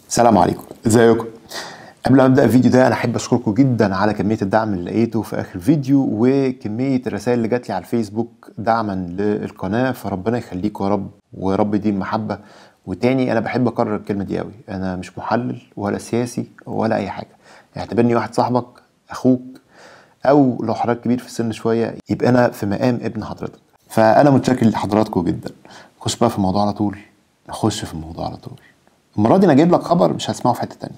السلام عليكم، ازيكم؟ قبل ما ابدا الفيديو ده انا احب اشكركم جدا على كميه الدعم اللي لقيته في اخر فيديو وكميه الرسائل اللي جات لي على الفيسبوك دعما للقناه، فربنا يخليكم يا رب ورب يديم محبه. وتاني انا بحب اكرر الكلمه دي قوي، انا مش محلل ولا سياسي ولا اي حاجه، اعتبرني واحد صاحبك، اخوك، او لو حضرتك كبير في السن شويه يبقى انا في مقام ابن حضرتك. فانا متشكر لحضراتكم جدا. نخش بقى في الموضوع على طول. المره دي انا جايب لك خبر مش هتسمعه في حته تانية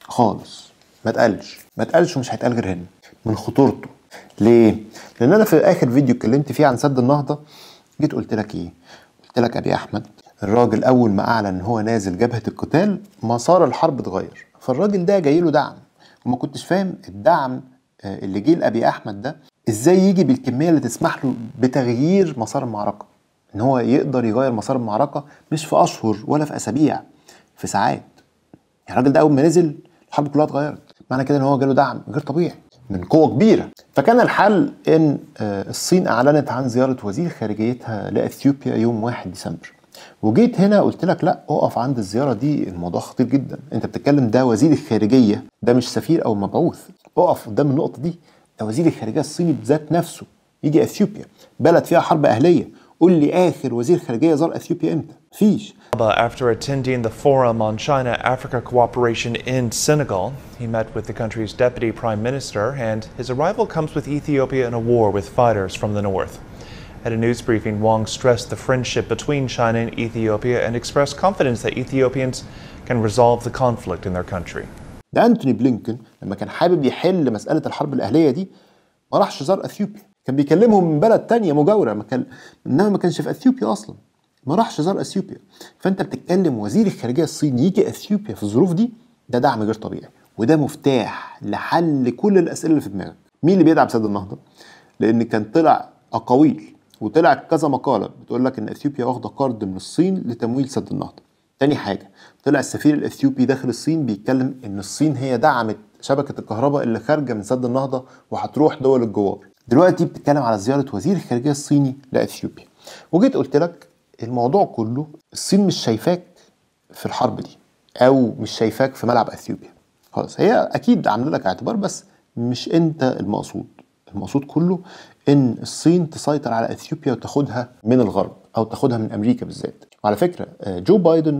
خالص. ما تقلش ومش هيتقال غير هنا من خطورته. ليه؟ لان انا في اخر فيديو اتكلمت فيه عن سد النهضه، جيت قلت لك ايه؟ قلت لك ابي احمد الراجل اول ما اعلن ان هو نازل جبهه القتال مسار الحرب اتغير، فالراجل ده جاي له دعم وما كنتش فاهم الدعم اللي جه لابي احمد ده ازاي يجي بالكميه اللي تسمح له بتغيير مسار المعركه، ان هو يقدر يغير مسار المعركه مش في اشهر ولا في اسابيع، في ساعات. يعني الراجل ده اول ما نزل الحرب كلها اتغيرت، معنى كده ان هو جاله دعم غير طبيعي من قوه كبيره. فكان الحل ان الصين اعلنت عن زياره وزير خارجيتها لاثيوبيا يوم 1 ديسمبر. وجيت هنا قلت لك لا، اقف عند الزياره دي، الموضوع خطير جدا. انت بتتكلم ده وزير الخارجيه، ده مش سفير او مبعوث. اقف قدام النقطه دي، ده وزير الخارجيه الصيني بذات نفسه يجي اثيوبيا، بلد فيها حرب اهليه. قول لي اخر وزير خارجيه زار اثيوبيا امتى؟ مفيش. After attending the Forum on China-Africa Cooperation in Senegal, he met with the country's deputy prime minister, and his arrival comes with Ethiopia in a war with fighters from the north. At a news briefing, Wong stressed the friendship between China and Ethiopia and expressed confidence that Ethiopians can resolve the conflict in their country. ده أنتوني بلينكن لما كان حابب يحل مسألة الحرب الأهلية دي ما راحش زار أثيوبيا، كان بيكلمهم من بلد تانية مجاورة، إنما ما كانش في أثيوبيا أصلا، ما راحش زار أثيوبيا. فأنت بتتكلم وزير الخارجية الصيني يجي أثيوبيا في الظروف دي، ده دعم غير طبيعي، وده مفتاح لحل كل الأسئلة اللي في دماغك. مين اللي بيدعم سد النهضة؟ لأن كان طلع أقاويل وطلع كذا مقالة بتقول لك إن أثيوبيا واخدة قرض من الصين لتمويل سد النهضة. تاني حاجة، طلع السفير الأثيوبي داخل الصين بيتكلم إن الصين هي دعمت شبكة الكهرباء اللي خارجة من سد النهضة وهتروح دول الجوار. دلوقتي بتتكلم على زيارة وزير الخارجية الصيني لأثيوبيا. وجيت قلت لك الموضوع كله الصين مش شايفاك في الحرب دي، أو مش شايفاك في ملعب أثيوبيا خلاص. هي أكيد عاملة لك اعتبار، بس مش أنت المقصود. المقصود كله إن الصين تسيطر على أثيوبيا وتاخدها من الغرب أو تاخدها من أمريكا بالذات. وعلى فكرة جو بايدن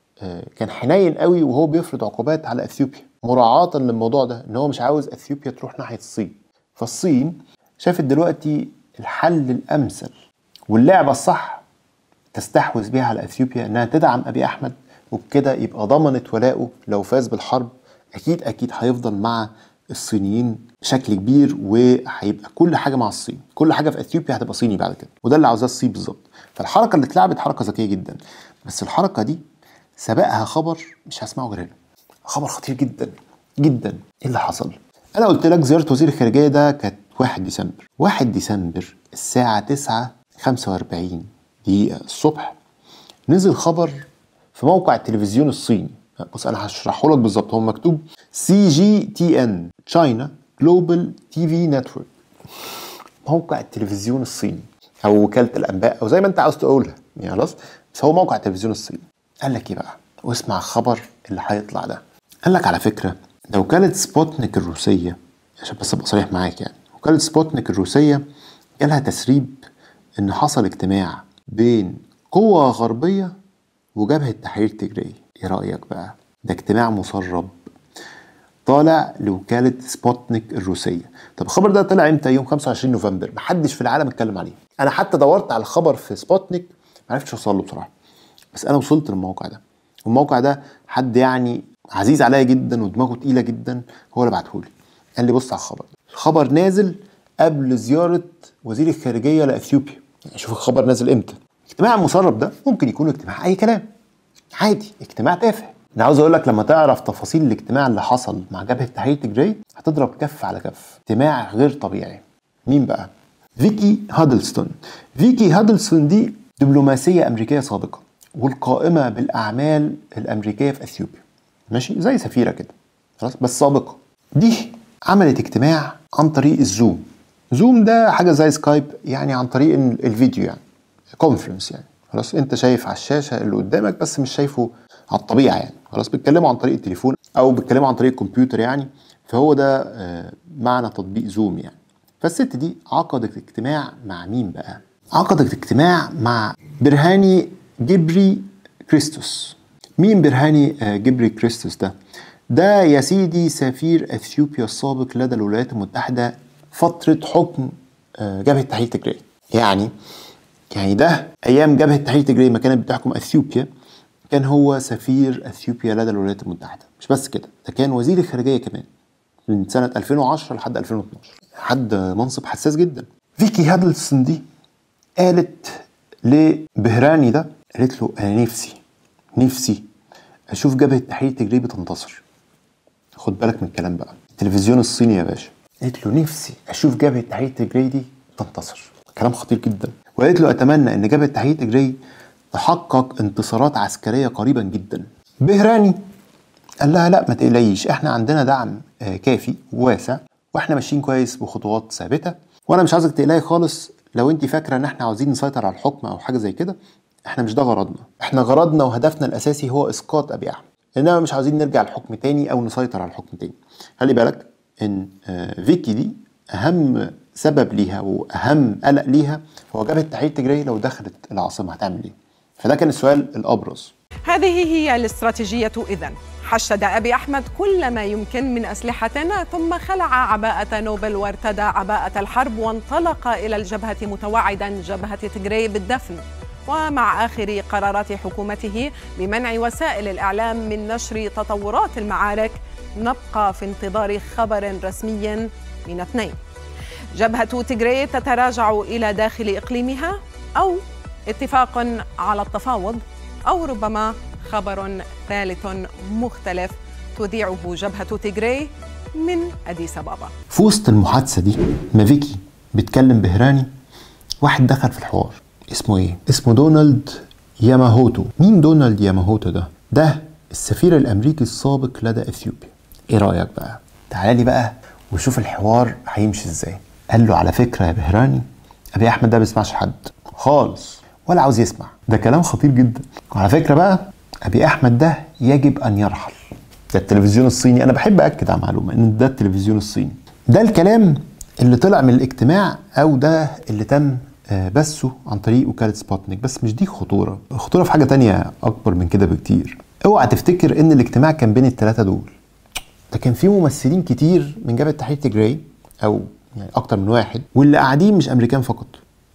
كان حنين قوي وهو بيفرض عقوبات على اثيوبيا مراعاة للموضوع ده، ان هو مش عاوز اثيوبيا تروح ناحية الصين. فالصين شافت دلوقتي الحل الامثل واللعبة الصح تستحوذ بيها على اثيوبيا انها تدعم ابي احمد، وبكده يبقى ضمنت ولاؤه لو فاز بالحرب. اكيد هيفضل مع الصينيين بشكل كبير، وهيبقى كل حاجة مع الصين، كل حاجة في اثيوبيا هتبقى صيني بعد كده، وده اللي عاوزاه الصين بالظبط. فالحركة اللي اتلعبت حركة ذكية جدا، بس الحركة دي سبقها خبر مش هسمعه غير هنا، خبر خطير جدا جدا. ايه اللي حصل؟ انا قلت لك زياره وزير الخارجيه ده كانت 1 ديسمبر الساعه 9:45 دقيقه الصبح. نزل خبر في موقع التلفزيون الصيني. بص انا هشرحه لك بالظبط، هو مكتوب CGTN China Global TV Network، موقع التلفزيون الصيني او وكاله الانباء او زي ما انت عاوز تقولها يعني، خلاص، بس هو موقع التلفزيون الصيني. قال لك ايه بقى؟ واسمع الخبر اللي هيطلع ده. قال لك على فكره ده وكاله سبوتنيك الروسيه، عشان بس ابقى صريح معاك، يعني وكاله سبوتنيك الروسيه جالها تسريب ان حصل اجتماع بين قوه غربيه وجبهه تحرير تجري. ايه رايك بقى؟ ده اجتماع مسرب طالع لوكاله سبوتنيك الروسيه. طب الخبر ده طلع امتى؟ يوم 25 نوفمبر. محدش في العالم اتكلم عليه. انا حتى دورت على الخبر في سبوتنيك معرفتش اوصل له بصراحه، بس انا وصلت للموقع ده. والموقع ده حد يعني عزيز عليا جدا ودماغه تقيله جدا هو اللي بعتهولي. قال لي بص على الخبر، الخبر نازل قبل زياره وزير الخارجيه لاثيوبيا. يعني شوف الخبر نازل امتى. اجتماع المسرب ده ممكن يكون اجتماع اي كلام عادي، اجتماع تافه. انا عاوز اقول لك لما تعرف تفاصيل الاجتماع اللي حصل مع جبهه تحرير تجري هتضرب كف على كف. اجتماع غير طبيعي. مين بقى؟ فيكي هادلستون. فيكي هادلستون دي دبلوماسيه امريكيه سابقه والقائمة بالأعمال الأمريكية في أثيوبيا، ماشي، زي سفيرة كده خلاص، بس سابقة. دي عملت اجتماع عن طريق الزوم. زوم ده حاجة زي سكايب، يعني عن طريق الفيديو، يعني كونفرنس يعني، خلاص. انت شايف على الشاشة اللي قدامك بس مش شايفه على الطبيعه يعني، خلاص بيتكلموا عن طريق التليفون او بيتكلموا عن طريق الكمبيوتر يعني، فهو ده معنى تطبيق زوم يعني. فالست دي عقدت اجتماع مع مين بقى؟ عقدت اجتماع مع برهاني جبري كريستوس. مين برهاني جبري كريستوس ده؟ ده يا سيدي سفير اثيوبيا السابق لدى الولايات المتحدة فترة حكم جبهة تحرير تجري. يعني ده ايام جبهة تحرير تجري ما كانت بتحكم اثيوبيا، كان هو سفير اثيوبيا لدى الولايات المتحدة. مش بس كده، ده كان وزير الخارجية كمان من سنة 2010 لحد 2012. حد منصب حساس جدا. فيكي هادلسون دي قالت لبهراني ده، قالت له انا نفسي اشوف جبهة تحرير تجري بتنتصر. خد بالك من الكلام بقى، التلفزيون الصيني يا باشا. قالت له نفسي اشوف جبهة تحرير تجري دي تنتصر. كلام خطير جدا. وقالت له اتمنى ان جبهة تحرير تجري تحقق انتصارات عسكرية قريبا جدا. بهراني قال لها لا ما تقلقيش، احنا عندنا دعم كافي وواسع، واحنا ماشيين كويس بخطوات ثابته، وانا مش عايزك تقلقي خالص. لو انت فاكره ان احنا عاوزين نسيطر على الحكم او حاجه زي كده، احنا مش ده غرضنا. احنا غرضنا وهدفنا الاساسي هو اسقاط ابي احمد، انما مش عاوزين نرجع لحكم تاني او نسيطر على الحكم تاني. خلي بالك ان فيكي دي اهم سبب ليها واهم قلق ليها هو جبهة تحرير تجري لو دخلت العاصمه هتعمل ايه. فده كان السؤال الابرز. هذه هي الاستراتيجية إذن. حشد أبي أحمد كل ما يمكن من أسلحة، ثم خلع عباءة نوبل وارتدى عباءة الحرب وانطلق إلى الجبهة متوعدا جبهة تجري بالدفن. ومع آخر قرارات حكومته بمنع وسائل الإعلام من نشر تطورات المعارك، نبقى في انتظار خبر رسمي من اثنين: جبهة تجري تتراجع إلى داخل إقليمها، أو اتفاق على التفاوض، أو ربما خبر ثالث مختلف تذيعه جبهة تجري من أديس أبابا. في وسط المحادثة دي ما فيكي بتكلم بهراني، واحد دخل في الحوار. اسمه ايه؟ اسمه دونالد ياماهوتو. مين دونالد ياماهوتو ده؟ ده السفير الأمريكي السابق لدى أثيوبيا. ايه رأيك بقى؟ تعالى لي بقى وشوف الحوار هيمشي ازاي. قال له على فكرة يا بهراني، أبي أحمد ده بيسمعش حد خالص ولا عاوز يسمع. ده كلام خطير جدا. وعلى فكرة بقى أبي أحمد ده يجب أن يرحل. ده التلفزيون الصيني، أنا بحب أكد على معلومة إن ده التلفزيون الصيني. ده الكلام اللي طلع من الاجتماع، أو ده اللي تم بثه عن طريق وكالة سبوتنيك. بس مش دي خطورة، الخطورة في حاجة تانية أكبر من كده بكتير. اوعى تفتكر إن الاجتماع كان بين الثلاثة دول. ده كان فيه ممثلين كتير من جبهة تحرير تجري، أو يعني أكتر من واحد، واللي قاعدين مش أمريكان فقط،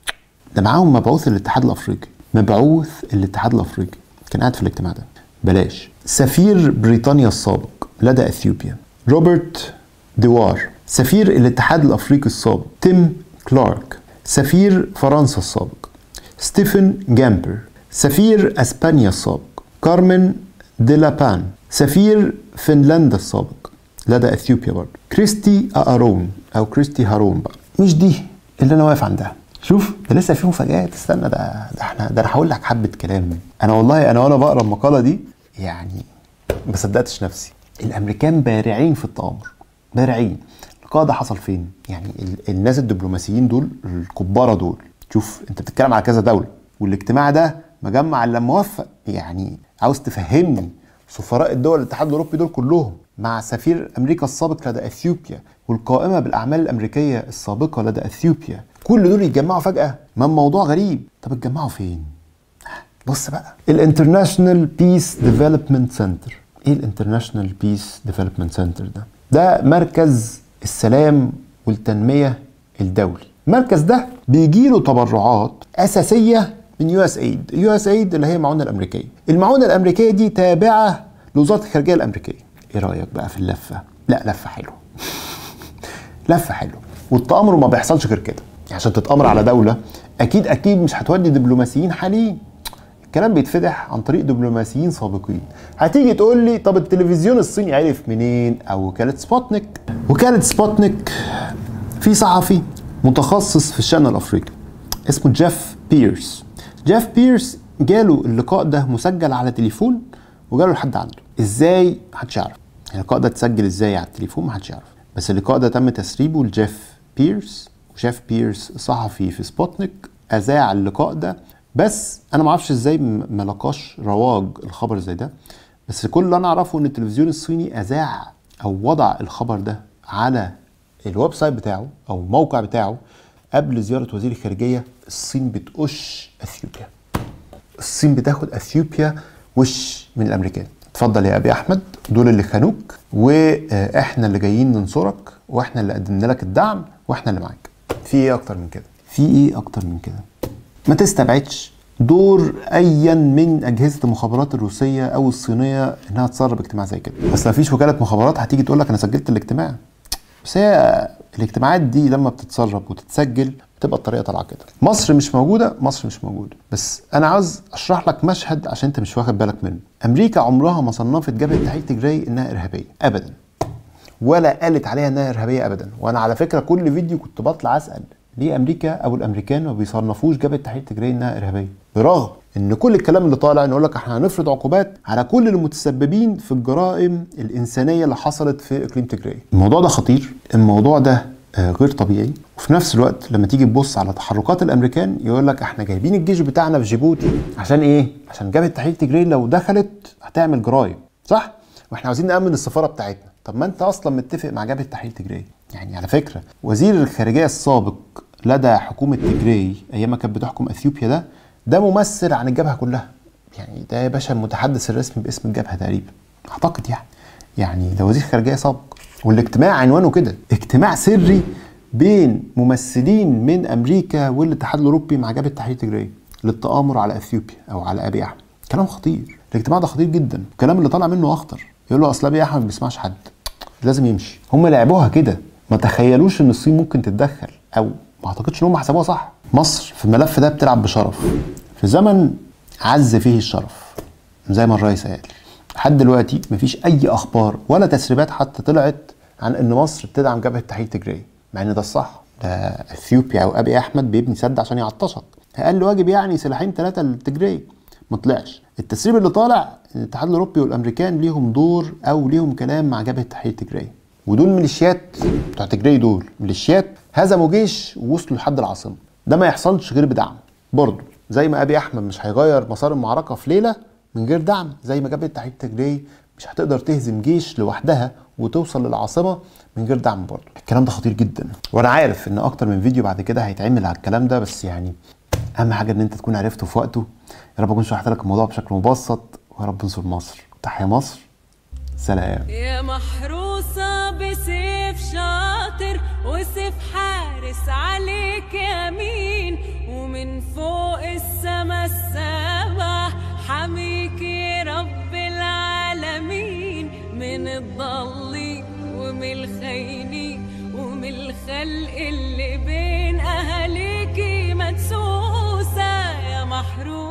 ده معاهم مبعوث الاتحاد الأفريقي. مبعوث الاتحاد الأفريقي كان قاعد في الاجتماع ده. بلاش سفير بريطانيا السابق لدى اثيوبيا روبرت ديوار، سفير الاتحاد الافريقي السابق تيم كلارك، سفير فرنسا السابق ستيفن جامبر، سفير اسبانيا السابق كارمن ديلابان، سفير فنلندا السابق لدى اثيوبيا برضه كريستي أرون او كريستي هارون. بقى مش دي اللي انا واقف عندها. شوف ده لسه في مفاجآت. استنى، ده انا هقول لك حبه كلام. انا والله وانا بقرا المقاله دي يعني ما صدقتش نفسي. الامريكان بارعين في التآمر، بارعين. اللقاء ده حصل فين؟ يعني الناس الدبلوماسيين دول الكبارة دول، شوف انت بتتكلم على كذا دولة، والاجتماع ده مجمع اللي موفق. يعني عاوز تفهمني سفراء الدول الاتحاد الاوروبي دول كلهم مع سفير امريكا السابق لدى اثيوبيا والقائمة بالاعمال الامريكية السابقة لدى اثيوبيا، كل دول يتجمعوا فجأة؟ ما الموضوع غريب. طب اتجمعوا فين؟ بص بقى، الانترناشنال بيس ديفلوبمنت سنتر. ايه الانترناشنال بيس ديفلوبمنت سنتر ده؟ ده مركز السلام والتنمية الدولي. المركز ده بيجيله تبرعات أساسية من يو اس ايد. يو اس ايد اللي هي المعونة الأمريكية. المعونة الأمريكية دي تابعة لوزارة الخارجية الأمريكية. ايه رأيك بقى في اللفة؟ لا لفة حلوة. لفة حلوة. والتآمر ما بيحصلش غير كده. عشان تتآمر على دولة أكيد مش هتودي دبلوماسيين حاليين. الكلام بيتفتح عن طريق دبلوماسيين سابقين. هتيجي تقول لي طب التلفزيون الصيني عرف منين؟ او وكالة سبوتنيك. وكالة سبوتنيك في صحفي متخصص في الشأن الافريقي اسمه جيف بيرس. جيف بيرس جاله اللقاء ده مسجل على تليفون وجاله لحد عنده. ازاي؟ محدش يعرف. اللقاء ده اتسجل ازاي على التليفون؟ محدش يعرف. بس اللقاء ده تم تسريبه لجيف بيرس، وجيف بيرس صحفي في سبوتنيك اذاع اللقاء ده. بس انا ما اعرفش ازاي ما لقاش رواج الخبر زي ده. بس كل اللي انا اعرفه ان التلفزيون الصيني اذاع او وضع الخبر ده على الويب سايت بتاعه او الموقع بتاعه قبل زياره وزير الخارجيه. الصين بتقش اثيوبيا، الصين بتاخد اثيوبيا وش من الامريكان. اتفضل يا ابي احمد، دول اللي خانوك واحنا اللي جايين ننصرك واحنا اللي قدمنا لك الدعم واحنا اللي معاك. في ايه اكتر من كده؟ في ايه اكتر من كده؟ ما تستبعدش دور ايا من اجهزه المخابرات الروسيه او الصينيه انها تسرب اجتماع زي كده. بس ما فيش وكاله مخابرات هتيجي تقول لك انا سجلت الاجتماع. بس هي الاجتماعات دي لما بتتسرب وتتسجل بتبقى الطريقه طالعه كده. مصر مش موجوده، مصر مش موجوده. بس انا عاوز اشرح لك مشهد عشان انت مش واخد بالك منه. امريكا عمرها ما صنفت جبهه تحرير تجراي انها ارهابيه ابدا، ولا قالت عليها انها ارهابيه ابدا. وانا على فكره كل فيديو كنت بطلع اسال ليه امريكا او الامريكان ما بيصنفوش جبهه تحرير تجراي انها ارهابيه، برغم ان كل الكلام اللي طالع ان يقول لك احنا هنفرض عقوبات على كل المتسببين في الجرائم الانسانيه اللي حصلت في اقليم تجراي. الموضوع ده خطير، الموضوع ده غير طبيعي. وفي نفس الوقت لما تيجي تبص على تحركات الامريكان يقول لك احنا جايبين الجيش بتاعنا في جيبوتي عشان ايه؟ عشان جبهه تحرير تجراي لو دخلت هتعمل جرايم، صح؟ واحنا عاوزين نامن السفاره بتاعتنا. طب ما انت اصلا متفق مع جبهه تحرير تجراي. يعني على فكره وزير الخارجيه السابق لدى حكومه تجراي ايام ما كانت بتحكم اثيوبيا ده ممثل عن الجبهه كلها. يعني ده يا باشا المتحدث الرسمي باسم الجبهه تقريبا اعتقد. يعني ده وزير خارجيه سابق. والاجتماع عنوانه كده، اجتماع سري بين ممثلين من امريكا والاتحاد الاوروبي مع جبهه تحرير تجراي للتآمر على اثيوبيا او على ابي احمد. كلام خطير، الاجتماع ده خطير جدا. الكلام اللي طالع منه اخطر. يقول له اصل ابي احمد ما بيسمعش حد، لازم يمشي. هم لعبوها كده، ما تخيلوش ان الصين ممكن تتدخل، او ما اعتقدش ان هم حسبوها صح. مصر في الملف ده بتلعب بشرف في زمن عز فيه الشرف زي ما الرئيس قال. لحد دلوقتي مفيش اي اخبار ولا تسريبات حتى طلعت عن ان مصر بتدعم جبهه تحرير تجراي، مع ان ده الصح. ده اثيوبيا او ابي احمد بيبني سد عشان يعطشك، اقل واجب يعني سلاحين 3 للتجراي. ما طلعش التسريب اللي طالع ان الاتحاد الاوروبي والامريكان ليهم دور او ليهم كلام مع جبهه تحرير تجراي. ودول ميليشيات بتوع تجراي، دول ميليشيات هزموا جيش ووصلوا لحد العاصمه. ده ما يحصلش غير بدعم. برضه زي ما ابي احمد مش هيغير مسار المعركه في ليله من غير دعم، زي ما جبهه تحرير تجراي مش هتقدر تهزم جيش لوحدها وتوصل للعاصمه من غير دعم. برضه الكلام ده خطير جدا، وانا عارف ان اكتر من فيديو بعد كده هيتعمل على الكلام ده، بس يعني اهم حاجه ان انت تكون عرفته في وقته. يا رب اكون شرحت لك الموضوع بشكل مبسط، ويا رب انصر مصر. تحيا مصر، سلام. يا محروسة بسيف شاطر وسيف حارس عليك يمين، ومن فوق السما السبع حميكي رب العالمين، من الضالين ومن الخاينين ومن الخلق اللي بين أهاليكي مدسوسة. يا محروسة